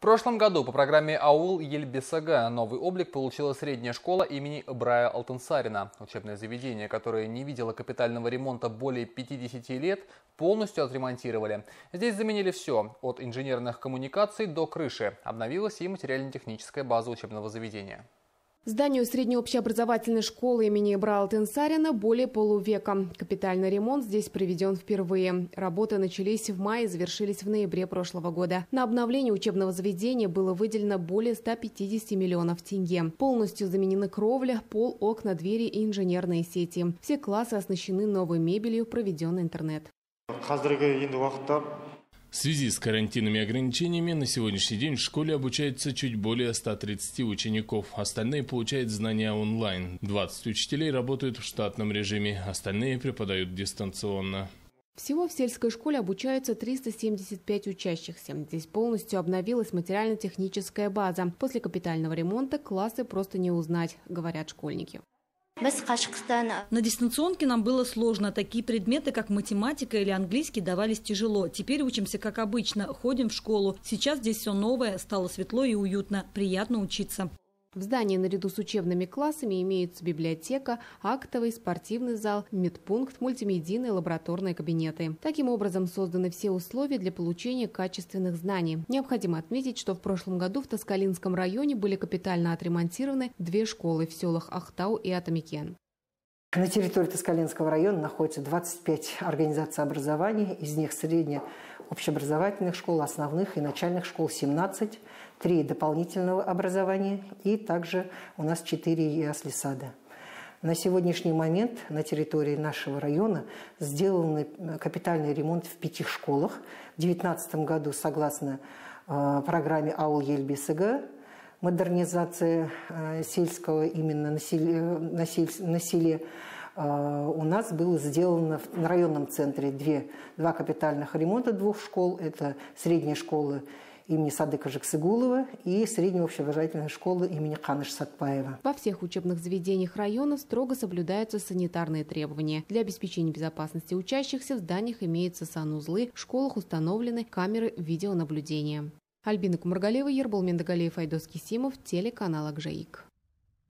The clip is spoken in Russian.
прошлом году по программе «Аул Ельбисага» новый облик получила средняя школа имени Ибрая Алтынсарина. Учебное заведение, которое не видело капитального ремонта более 50 лет, полностью отремонтировали. Здесь заменили все, от инженерных коммуникаций до крыши. Обновилась и материально-техническая база учебного заведения. Зданию средней общеобразовательной школы имени Ибрая Алтынсарина более полувека. Капитальный ремонт здесь проведен впервые. Работы начались в мае и завершились в ноябре прошлого года. На обновление учебного заведения было выделено более 150 миллионов тенге. Полностью заменены кровля, пол, окна, двери и инженерные сети. Все классы оснащены новой мебелью, проведен интернет. В связи с карантинными ограничениями на сегодняшний день в школе обучается чуть более 130 учеников. Остальные получают знания онлайн. 20 учителей работают в штатном режиме, остальные преподают дистанционно. Всего в сельской школе обучаются 375 учащихся. Здесь полностью обновилась материально-техническая база. После капитального ремонта классы просто не узнать, говорят школьники. На дистанционке нам было сложно. Такие предметы, как математика или английский, давались тяжело. Теперь учимся как обычно, ходим в школу. Сейчас здесь все новое, стало светло и уютно. Приятно учиться. В здании наряду с учебными классами имеются библиотека, актовый, спортивный зал, медпункт, мультимедийные лабораторные кабинеты. Таким образом созданы все условия для получения качественных знаний. Необходимо отметить, что в прошлом году в Таскалинском районе были капитально отремонтированы 2 школы в селах Ахтау и Атамикен. На территории Таскалинского района находится 25 организаций образования, из них средне общеобразовательных школ, основных и начальных школ 17, 3 дополнительного образования и также у нас 4 ясли-сада. На сегодняшний момент на территории нашего района сделан капитальный ремонт в 5 школах. В 2019 году, согласно программе «Аул Ельбисага», модернизация сельского именно на селе, у нас было сделано на районном центре 2 капитальных ремонта 2 школ. Это средняя школа имени Садыка Жаксыгулова и средняя общеобразовательная школа имени Каныш Сатпаева. Во всех учебных заведениях района строго соблюдаются санитарные требования. Для обеспечения безопасности учащихся в зданиях имеются санузлы, в школах установлены камеры видеонаблюдения. Альбина Кумаргалева, Ербол Мендагалеев, Айдос Кисимов, телеканал Акжаик.